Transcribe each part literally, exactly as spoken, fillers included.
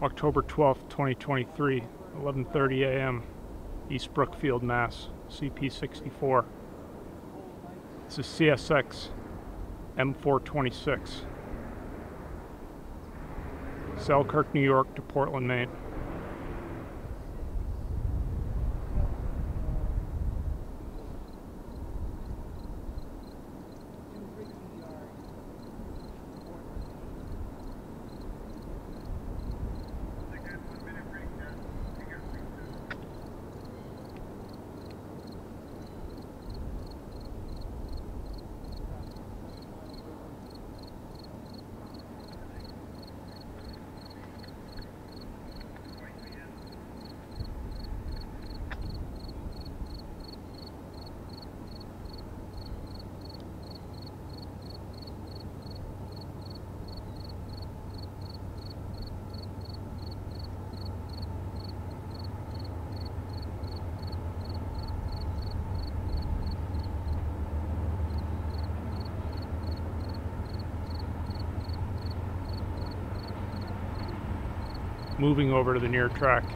October twelfth, twenty twenty-three, eleven thirty a m East Brookfield, Mass, C P sixty-four. This is C S X M four twenty-six. Selkirk, New York to Portland, Maine. Moving over to the near track.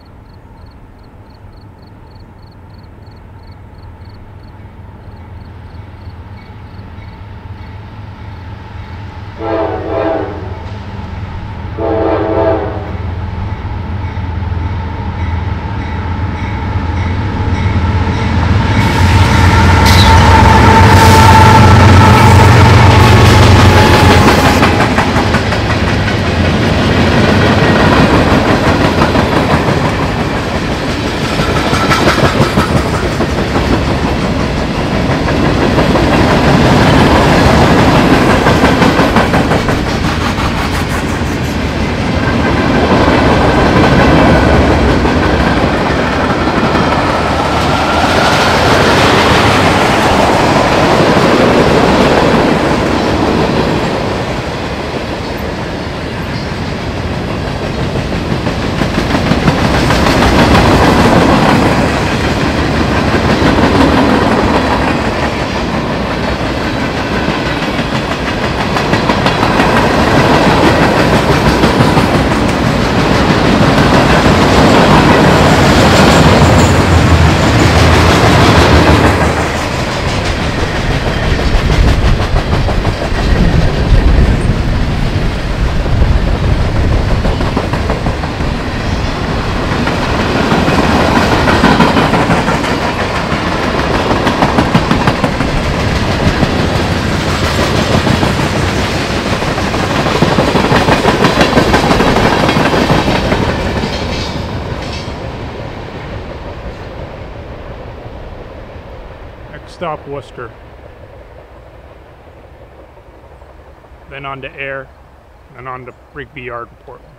Next stop, Worcester. Then on to Ayr, then on to Rigby Yard in Portland.